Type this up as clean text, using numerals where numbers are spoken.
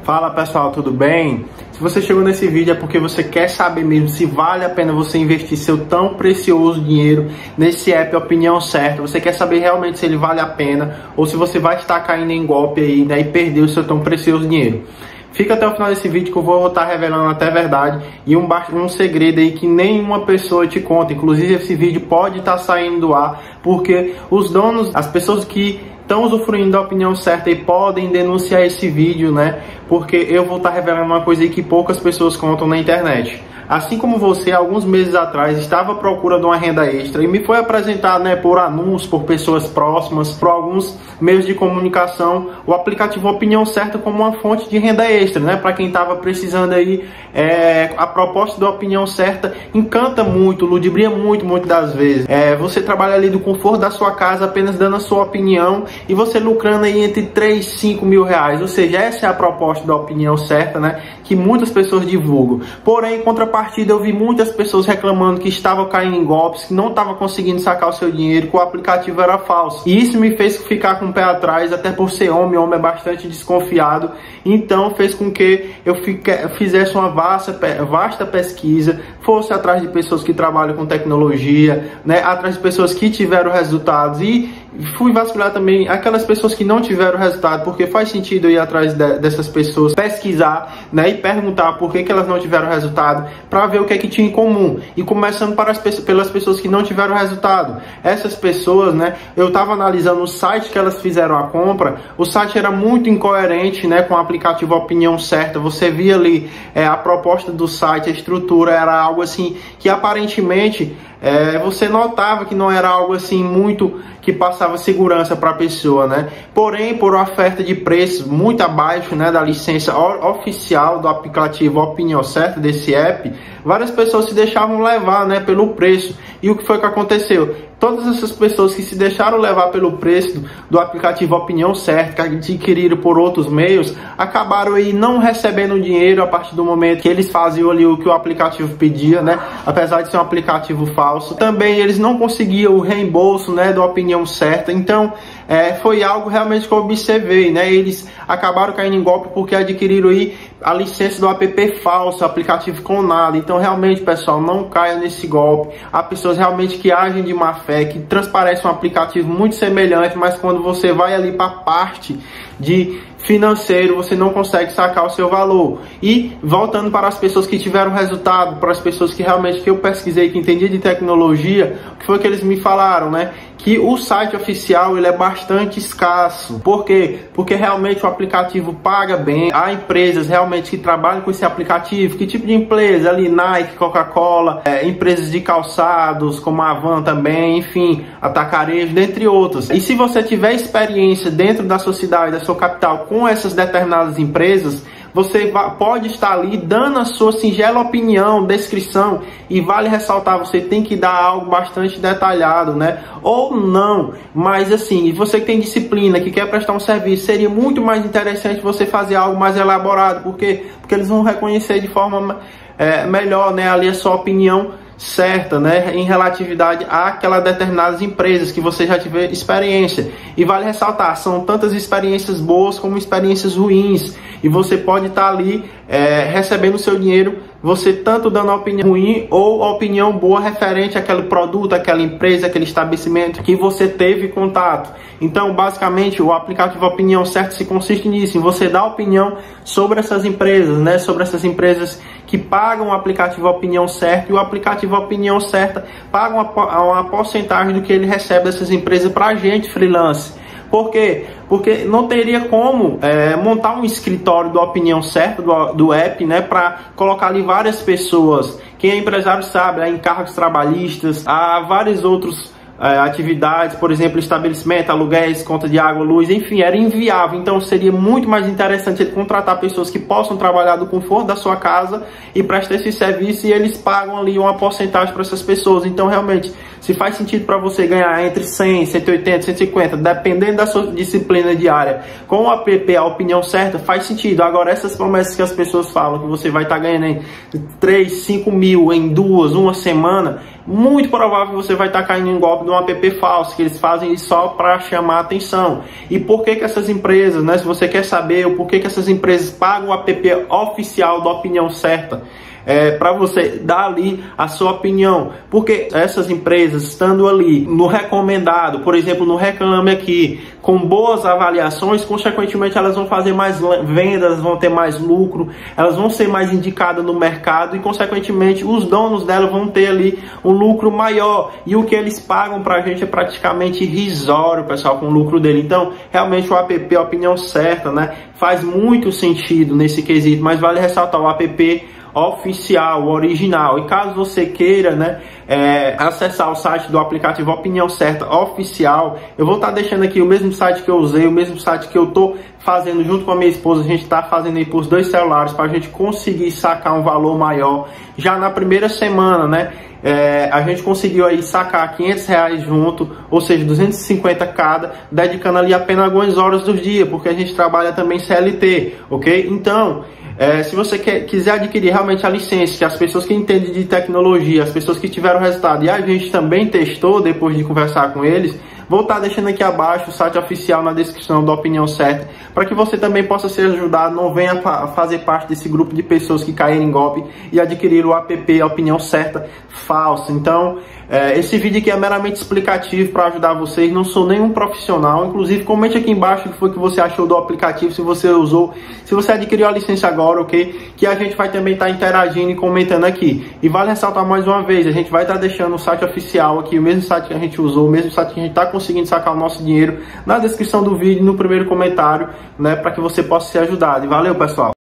Fala pessoal, tudo bem? Se você chegou nesse vídeo é porque você quer saber mesmo se vale a pena você investir seu tão precioso dinheiro nesse app Opinião Certa. Você quer saber realmente se ele vale a pena ou se você vai estar caindo em golpe aí, né, e perder o seu tão precioso dinheiro. Fica até o final desse vídeo que eu vou estar revelando até a verdade e um segredo aí que nenhuma pessoa te conta. Inclusive esse vídeo pode estar saindo do ar porque os donos, as pessoas que estão usufruindo da opinião certa e podem denunciar esse vídeo, né? Porque eu vou estar revelando uma coisa aí que poucas pessoas contam na internet. Assim como você, alguns meses atrás, estava à procura de uma renda extra e me foi apresentado, né, por anúncios, por pessoas próximas, por alguns meios de comunicação, o aplicativo Opinião Certa como uma fonte de renda extra, né, para quem estava precisando aí. A proposta da Opinião Certa encanta muito, ludibria muito das vezes. Você trabalha ali do conforto da sua casa, apenas dando a sua opinião e você lucrando aí entre 3 e 5 mil reais. Ou seja, essa é a proposta da Opinião Certa, né, que muitas pessoas divulgam. Porém, em contrapartida, eu vi muitas pessoas reclamando que estavam caindo em golpes, que não estavam conseguindo sacar o seu dinheiro, que o aplicativo era falso. E isso me fez ficar com o pé atrás, até por ser homem é bastante desconfiado. Então fez com que eu fizesse uma vasta pesquisa, fosse atrás de pessoas que trabalham com tecnologia, né, atrás de pessoas que tiveram resultados e fui vasculhar também aquelas pessoas que não tiveram resultado, porque faz sentido ir atrás dessas pessoas, pesquisar, né, e perguntar por que elas não tiveram resultado, para ver o que é que tinha em comum. E começando pelas pessoas que não tiveram resultado. Essas pessoas, né, eu estava analisando o site que elas fizeram a compra, o site era muito incoerente, né, com o aplicativo Opinião Certa. Você via ali a proposta do site, a estrutura era algo assim que aparentemente você notava que não era algo assim muito que passava segurança para a pessoa, né? Porém, por oferta de preços muito abaixo, né, da licença oficial do aplicativo Opinião Certa, desse app, várias pessoas se deixavam levar, né, pelo preço. E o que foi que aconteceu? Todas essas pessoas que se deixaram levar pelo preço do aplicativo Opinião Certa, que adquiriram por outros meios, acabaram aí não recebendo dinheiro a partir do momento que eles faziam ali o que o aplicativo pedia, né? Apesar de ser um aplicativo falso. Também eles não conseguiam o reembolso, né, da Opinião Certa. Então foi algo realmente que eu observei, né? Eles acabaram caindo em golpe porque adquiriram aí a licença do app falso, aplicativo com nada. Então realmente, pessoal, não caia nesse golpe. Há pessoas realmente que agem de má fé, que transparecem um aplicativo muito semelhante, mas quando você vai ali para a parte de financeiro, você não consegue sacar o seu valor. E voltando para as pessoas que tiveram resultado, para as pessoas que realmente que eu pesquisei, que entendi de tecnologia, o que foi que eles me falaram, né? Que o site oficial ele é bastante escasso. Por quê? Porque realmente o aplicativo paga bem. Há empresas realmente que trabalham com esse aplicativo. Que tipo de empresa? Ali Nike, Coca-Cola, empresas de calçados como a Havan também, enfim, Atacarejo, dentre outros. E se você tiver experiência dentro da sua cidade, da sua capital, com essas determinadas empresas, você pode estar ali dando a sua singela opinião, descrição, e vale ressaltar, você tem que dar algo bastante detalhado, né? Ou não, mas assim, você que tem disciplina, que quer prestar um serviço, seria muito mais interessante você fazer algo mais elaborado, porque eles vão reconhecer de forma melhor, né, ali a sua opinião certa, né, em relatividade àquelas determinadas empresas que você já tiver experiência. E vale ressaltar, são tantas experiências boas como experiências ruins, e você pode estar ali recebendo o seu dinheiro, você tanto dando a opinião ruim ou a opinião boa referente àquele produto, àquela empresa, aquele estabelecimento que você teve contato. Então, basicamente, o aplicativo Opinião Certa se consiste nisso, em você dar opinião sobre essas empresas, né, sobre essas empresas que pagam o aplicativo Opinião Certa, e o aplicativo Opinião Certa paga uma porcentagem do que ele recebe dessas empresas para a gente, freelance. Por quê? Porque não teria como montar um escritório do Opinião Certa, do app, né, para colocar ali várias pessoas. Quem é empresário sabe, há encargos trabalhistas, há vários outros atividades, por exemplo, estabelecimento, aluguéis, conta de água, luz, enfim, era inviável. Então seria muito mais interessante ele contratar pessoas que possam trabalhar do conforto da sua casa e prestar esse serviço, e eles pagam ali uma porcentagem para essas pessoas. Então realmente Se faz sentido para você ganhar entre 100, 180, 150, dependendo da sua disciplina diária, com o app A Opinião Certa, faz sentido. Agora, essas promessas que as pessoas falam, que você vai estar ganhando 3, 5 mil em uma semana, muito provável que você vai estar caindo em golpe de um app falso, que eles fazem isso só para chamar a atenção. E por que essas empresas, né, se você quer saber o porquê que essas empresas pagam o app oficial da Opinião Certa, para você dar ali a sua opinião, porque essas empresas estando ali no recomendado, por exemplo, no Reclame Aqui, com boas avaliações, consequentemente elas vão fazer mais vendas, vão ter mais lucro, elas vão ser mais indicadas no mercado e consequentemente os donos dela vão ter ali um lucro maior, e o que eles pagam pra gente é praticamente irrisório, pessoal, com o lucro dele. Então realmente o app A Opinião Certa, né, faz muito sentido nesse quesito, mas vale ressaltar o app oficial, original. E caso você queira, né, acessar o site do aplicativo Opinião Certa Oficial, eu vou estar deixando aqui o mesmo site que eu usei, o mesmo site que eu tô fazendo junto com a minha esposa. A gente está fazendo aí por 2 celulares para a gente conseguir sacar um valor maior já na primeira semana, né? A gente conseguiu aí sacar R$500 junto, ou seja, 250 cada, dedicando ali apenas algumas horas do dia, porque a gente trabalha também CLT, ok? Então, se você quiser adquirir realmente a licença, que as pessoas que entendem de tecnologia, as pessoas que tiveram resultado, e a gente também testou depois de conversar com eles, vou estar deixando aqui abaixo o site oficial na descrição da Opinião Certa, para que você também possa ser ajudado, não venha fazer parte desse grupo de pessoas que caíram em golpe e adquirir o app Opinião Certa falso. Então, esse vídeo aqui é meramente explicativo para ajudar vocês, não sou nenhum profissional. Inclusive, comente aqui embaixo o que foi que você achou do aplicativo, se você usou, se você adquiriu a licença agora, ok? Que a gente vai também estar interagindo e comentando aqui. E vale ressaltar mais uma vez, a gente vai estar deixando o site oficial aqui, o mesmo site que a gente usou, o mesmo site que a gente está conseguindo sacar o nosso dinheiro, na descrição do vídeo, no primeiro comentário, né, para que você possa ser ajudado. E valeu, pessoal!